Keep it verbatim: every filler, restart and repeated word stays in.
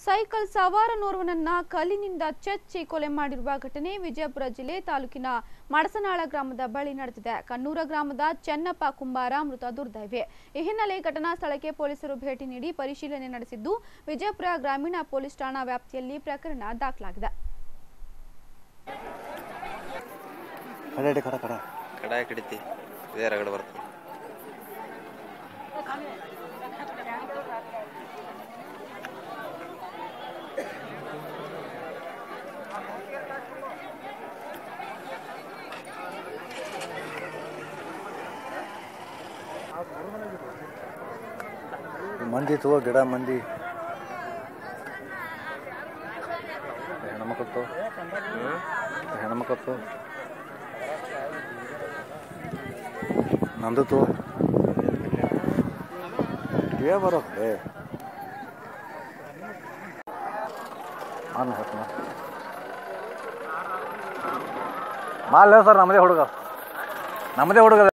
Cycle ಸವಾರನೋರ್ವನನ್ನ ಕಲ್ಲಿನಿಂದ ಚಚ್ಚಿ ಕೊಲೆ ಮಾಡಿರುವ ಘಟನೆ ವಿಜಯಪುರ ಜಿಲ್ಲೆ ತಾಲೂಕಿನ ಮಡಸನಾಳ ಗ್ರಾಮದ ಬಳಿ ನಡೆದಿದೆ. ಕನ್ನೂರ ಗ್ರಾಮದ ಚೆನ್ನಪ್ಪ ಕುಂಬಾರ ಮೃತ ದುರ್ದೈವಿ. ಈ ಹಿನ್ನೆಲೆ ಘಟನಾ ಸ್ಥಳಕ್ಕೆ ಪೊಲೀಸರು ಭೇಟಿ ನೀಡಿ ಪರಿಶೀಲನೆ ನಡೆಸಿದ್ದು ವಿಜಯಪುರ ಗ್ರಾಮೀಣ ಪೊಲೀಸ್ ಠಾಣಾ ವ್ಯಾಪ್ತಿಯಲ್ಲಿ ಪ್ರಕರಣ ದಾಖಲಾಗಿದೆ. ಮಂದಿ ತೋ ಗಿಡ ಮಂದಿ ಹೆಣ್ಮಕ್ಳು ಹೆಣ್ಮಕ್ಳು ನಂದು ತೋ ಏ ಬರೋಕೆ ಮಾಲ್ ಸರ್ ನಮ್ಮದೇ ಹುಡುಗ ನಮ್ಮದೇ ಹುಡುಗ